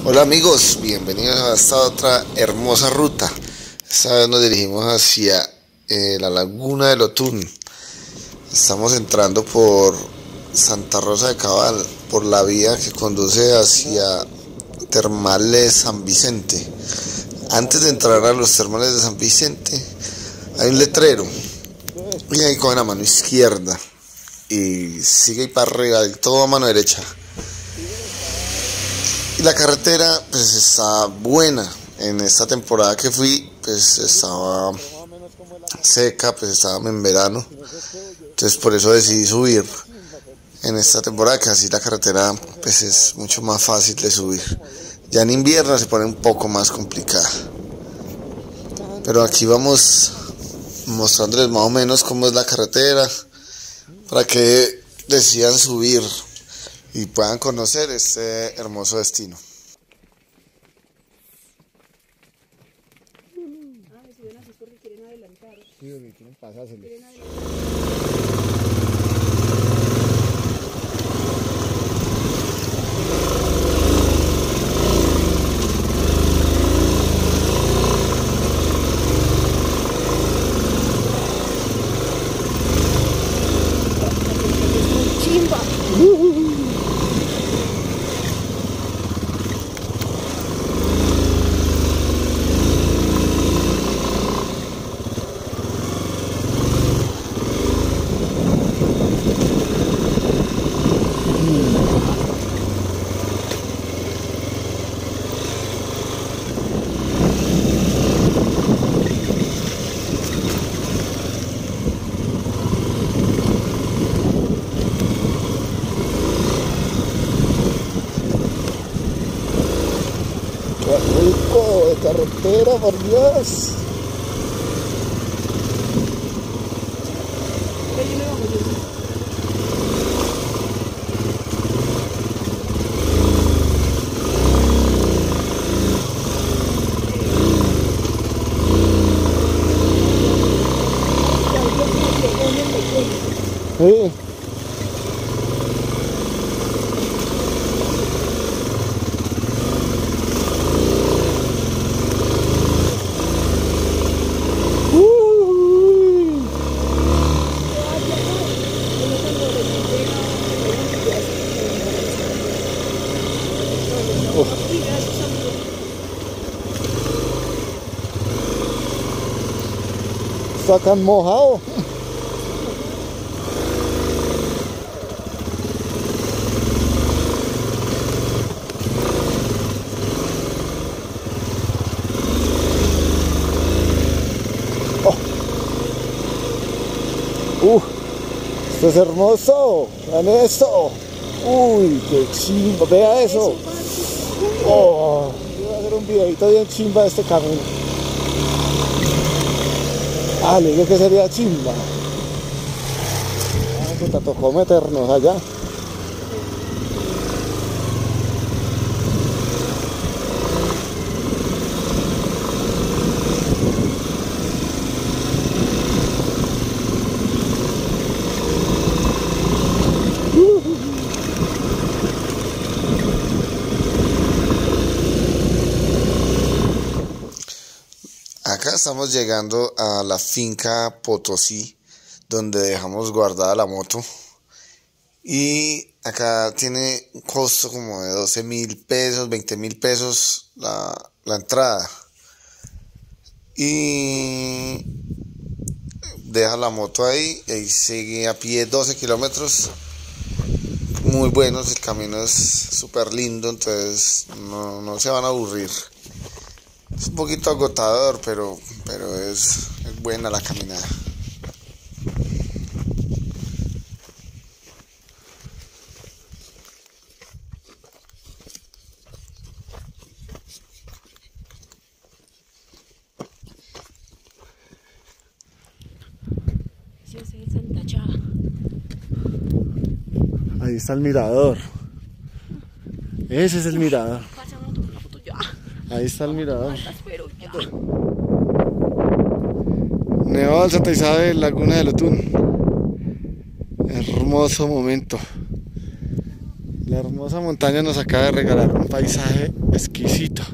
Hola amigos, bienvenidos a esta otra hermosa ruta. Esta vez nos dirigimos hacia la laguna del Otún. Estamos entrando por Santa Rosa de Cabal, por la vía que conduce hacia Termales San Vicente. Antes de entrar a los termales de San Vicente hay un letrero y ahí cogen a mano izquierda y sigue ahí para arriba, del todo a mano derecha. Y la carretera pues está buena. En esta temporada que fui pues estaba seca, pues estaba en verano, entonces por eso decidí subir en esta temporada, que así la carretera pues es mucho más fácil de subir. Ya en invierno se pone un poco más complicada, pero aquí vamos mostrándoles más o menos cómo es la carretera para que decidan subir y puedan conocer este hermoso destino. Si ven así es porque quieren adelantar. Sí, porque quieren pasárselo. ¡Chimba! ¡Qué rico de carretera, por Dios! Pero yo me bajo yo. Sí. Sacan mojado. Esto es hermoso. Vean eso. Uy, qué chimba. Vea eso. Oh, voy a hacer un videito bien chimba de este camino. Ah, le digo que sería chimba. Ah, pues te tocó meternos allá. Acá estamos llegando a la finca Potosí, donde dejamos guardada la moto. Y acá tiene un costo como de 12.000 pesos, 20.000 pesos la entrada. Y deja la moto ahí y sigue a pie 12 kilómetros. Muy buenos, el camino es súper lindo, entonces no se van a aburrir. Es un poquito agotador, pero es buena la caminada. Sí, ese es Santa Chava. Ahí está el mirador. Ese es el mirador. Pasa una foto, una foto ya. Ahí está el mirador. Pero ya. Nevado del Santa Isabel, Laguna del Otún. Hermoso momento. La hermosa montaña nos acaba de regalar un paisaje exquisito.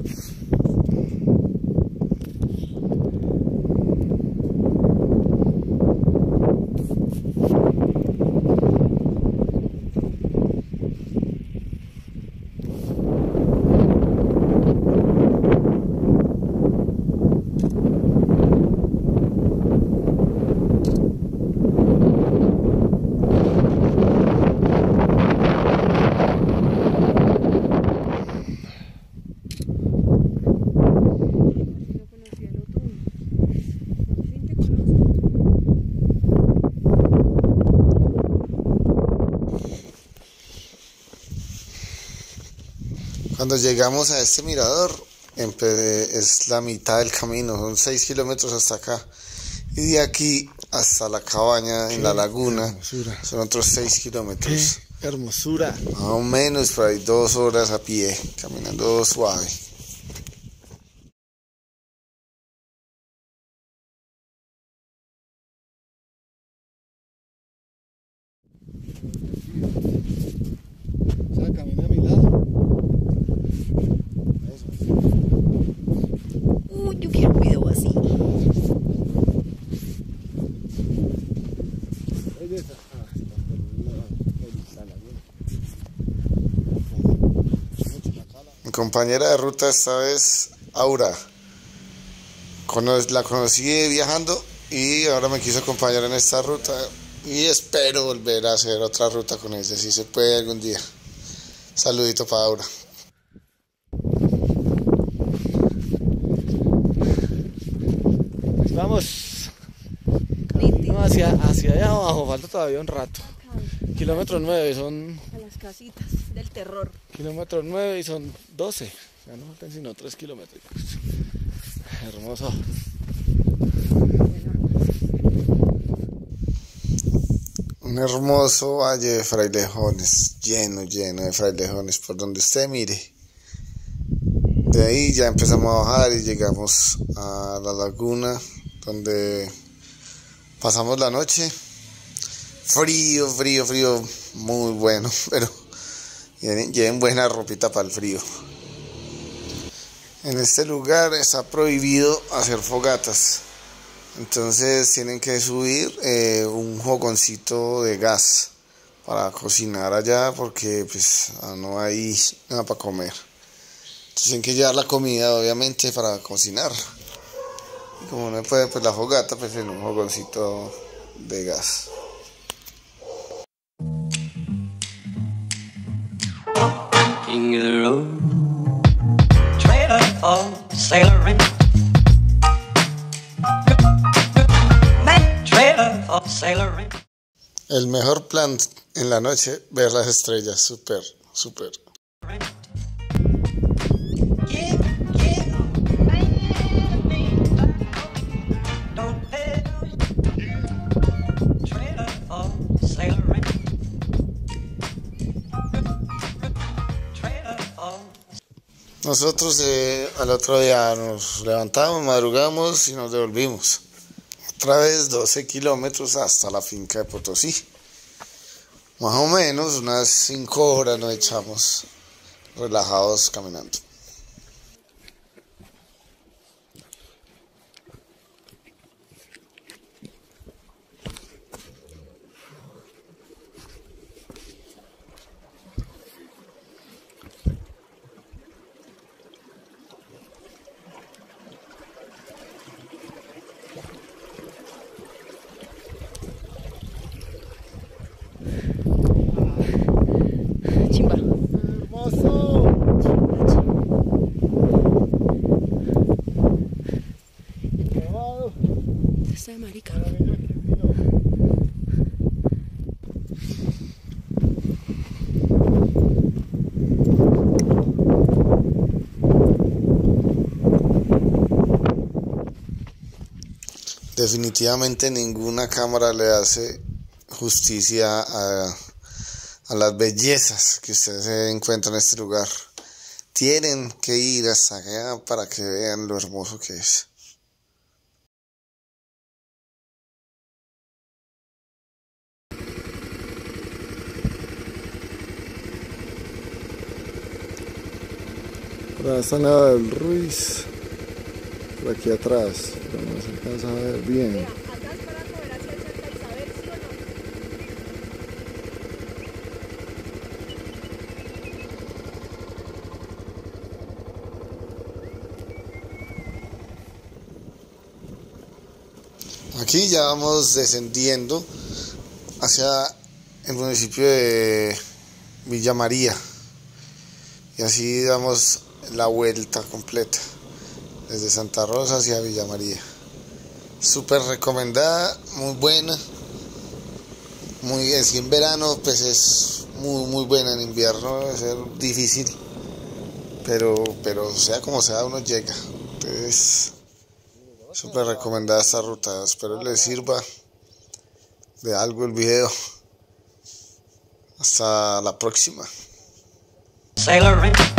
Cuando llegamos a este mirador, es la mitad del camino, son 6 kilómetros hasta acá. Y de aquí hasta la cabaña en la laguna hermosura. son otros 6 kilómetros. ¡Qué hermosura! Más o menos por ahí 2 horas a pie, caminando suave. O sea, camina a mi lado. Uy, yo quiero un video así. Mi compañera de ruta esta vez, Aura. La conocí viajando y ahora me quiso acompañar en esta ruta. Y espero volver a hacer otra ruta con ella, si se puede algún día. Saludito para Aura. Vamos. Camino hacia allá abajo, falta todavía un rato. Kilómetro 9 son... A las casitas del terror. Kilómetro 9 y son 12. Ya no faltan sino 3 kilómetros. Hermoso. Un hermoso valle de frailejones, lleno de frailejones, por donde usted mire. De ahí ya empezamos a bajar y llegamos a la laguna, donde pasamos la noche. Frío, muy bueno, pero lleven buena ropita para el frío. En este lugar está prohibido hacer fogatas. Entonces tienen que subir un fogoncito de gas para cocinar allá, porque pues no hay nada para comer. Entonces tienen que llevar la comida obviamente para cocinar. Y como no puede pues la fogata, pues en un fogoncito de gas. King of the road, trailer for sailoring. Sailoring. El mejor plan en la noche, ver las estrellas, súper. Nosotros al otro día nos levantamos, madrugamos y nos devolvimos. Otra vez 12 kilómetros hasta la finca de Potosí. Más o menos unas 5 horas nos echamos relajados caminando. Chimba. ¡Hermoso! Nevado. Está de marica. Maravilla, qué fino. Definitivamente ninguna cámara le hace justicia a las bellezas que ustedes se encuentran en este lugar. Tienen que ir hasta allá para que vean lo hermoso que es. Por ahí está Nevado del Ruiz. Por aquí atrás, pero no se alcanza a ver bien. Aquí ya vamos descendiendo hacia el municipio de Villa María y así damos la vuelta completa desde Santa Rosa hacia Villa María. Súper recomendada, muy buena, muy bien. Si en verano pues es muy buena, en invierno debe ser difícil, pero sea como sea uno llega. Entonces súper recomendada esta ruta, espero les sirva de algo el video. Hasta la próxima. Sailor Ring.